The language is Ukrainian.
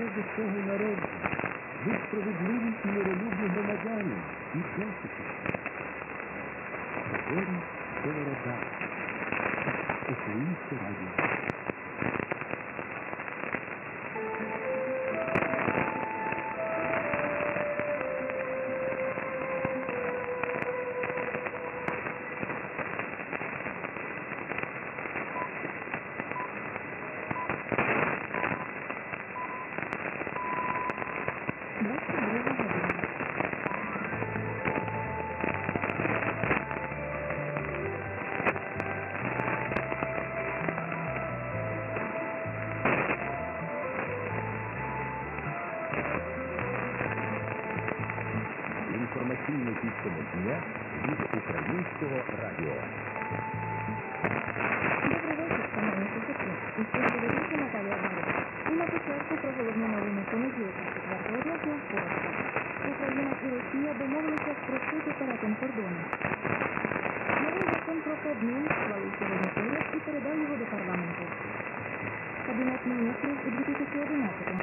до свого народу. Ви справедливі і миролюбні громадяни, і досить. Григорій Сковорода. Українське радіо. Інформаційний підсумок дня від Українського радіо. Добрий вечір, шановні слухачі. І сьогодні ведуча Наталія Барик. І на початку про головні новини понеділка 4 жовтня коротко. Україна і Росія домовилися спростити перетин кордону. Новий закон про Кабмін схвалив сьогодні уряд і передав його до парламенту. Кабінет міністрів у 2011